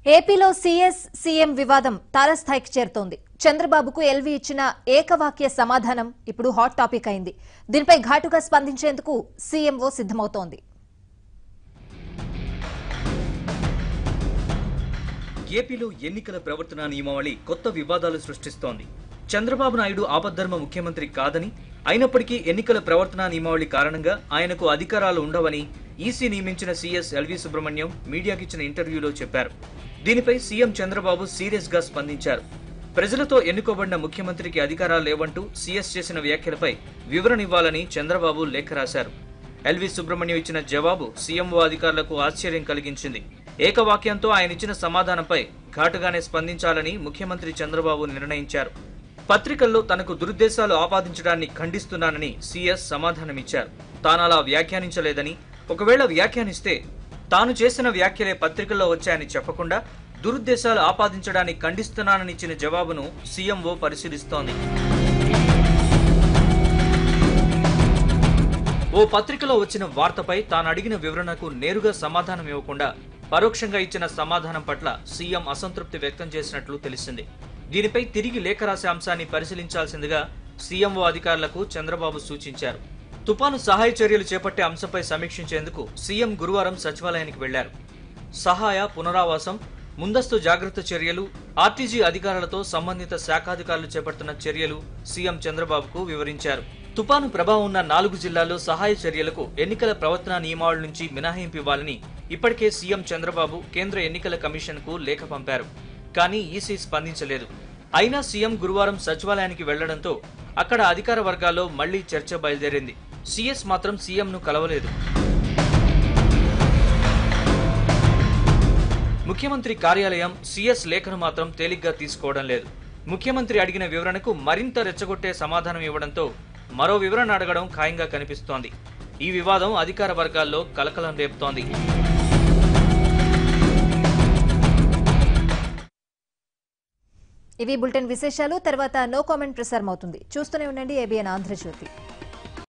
ఏపీలో CS CM వివాదం తారస్థాయికి చేరుతోంది. చంద్రబాబుకు ఎల్వి ఇచ్చిన ఏకవాక్య సమాధానం ఇప్పుడు హాట్ టాపిక్ అయింది. దీనిపై ఘాటుగా స్పందించేందుకు సీఎంఓ సిద్ధమవుతోంది. ఏపీలో ఎన్నికల ప్రవర్తన నియమావళి కొత్త వివాదాలు సృష్టిస్తోంది. చంద్రబాబు నాయుడు ఆపద్ధర్మ ముఖ్యమంత్రి కాదని, అయినప్పటికీ ఎన్నికల ప్రవర్తన నియమావళి కారణంగా ఆయనకు అధికారాలు ఉండవని ఈసీ నియమించిన CS LV సుబ్రహ్మణ్యం మీడియాకిచ్చిన ఇంటర్వ్యూలో చెప్పారు. దీనిపై సీఎం చంద్రబాబు సీరియస్ గా స్పందించారు. ప్రజలతో ఎన్నుకోబడిన ముఖ్యమంత్రికి అధికారాలు లేవంటూ సీఎస్ చేసిన వ్యాఖ్యలపై వివరణ ఇవ్వాలని చంద్రబాబు లేఖ రాశారు. LV సుబ్రహ్మణ్యం ఇచ్చిన జవాబు సీఎంఓ అధికారులకు ఆశ్చర్యం కలిగించింది. ఏకవాక్యంతో ఆయన ఇచ్చిన సమాధానంపై ఘాటుగానే స్పందించాలని ముఖ్యమంత్రి చంద్రబాబు నిర్ణయించారు. పత్రికల్లో తనకు దురుద్దేశాలు ఆపాదించడాన్ని ఖండిస్తున్నానని సీఎస్ సమాధానమిచ్చారు. తానలా వ్యాఖ్యానించలేదని, ఒకవేళ వ్యాఖ్యానిస్తే తాను చేసిన వ్యాఖ్యలే పత్రికల్లో వచ్చాయని చెప్పకుండా దురుద్దేశాలు ఆపాదించడాన్ని ఖండిస్తున్నానని ఇచ్చిన జవాబును సీఎంఓ పరిశీలిస్తోంది. ఓ పత్రికలో వచ్చిన వార్తపై తాను అడిగిన వివరణకు నేరుగా సమాధానం ఇవ్వకుండా పరోక్షంగా ఇచ్చిన సమాధానం పట్ల సీఎం అసంతృప్తి వ్యక్తం చేసినట్లు తెలిసింది. దీనిపై తిరిగి లేఖ రాసే అంశాన్ని పరిశీలించాల్సిందిగా సీఎంఓ అధికారులకు చంద్రబాబు సూచించారు. తుపాను సహాయ చర్యలు చేపట్టే అంశంపై సమీక్షించేందుకు సీఎం గురువారం సచివాలయానికి వెళ్లారు. సహాయ, పునరావాసం, ముందస్తు జాగ్రత్త చర్యలు, ఆర్టీజీ అధికారులతో సంబంధిత శాఖాధికారులు చేపడుతున్న చర్యలు సీఎం చంద్రబాబుకు వివరించారు. తుపాను ప్రభావం ఉన్న 4 జిల్లాల్లో సహాయ చర్యలకు ఎన్నికల ప్రవర్తన నియమావళి నుంచి మినహాయింపు ఇవ్వాలని ఇప్పటికే సీఎం చంద్రబాబు కేంద్ర ఎన్నికల కమిషన్కు లేఖ పంపారు. కానీ ఈసీ స్పందించలేదు. అయినా సీఎం గురువారం సచివాలయానికి వెళ్లడంతో అక్కడ అధికార వర్గాల్లో మళ్లీ చర్చ బయలుదేరింది. సీఎస్ మాత్రం సీఎంను కలవలేదు. ముఖ్యమంత్రి కార్యాలయం సీఎస్ లేఖను మాత్రం తేలిగ్గా తీసుకోవడం లేదు. ముఖ్యమంత్రి అడిగిన వివరణకు మరింత రెచ్చగొట్టే సమాధానం ఇవ్వడంతో మరో వివరణ అడగడం ఖాయంగా కనిపిస్తోంది. ఈ వివాదం అధికార వర్గాల్లో కలకలం రేపుతోంది. ఇవి బులెటిన్ విశేషాలు. తర్వాత నో కామెంట్ ప్రసారం అవుతుంది. చూస్తూనే ఉండండి ABN ఆంధ్రజ్యోతి.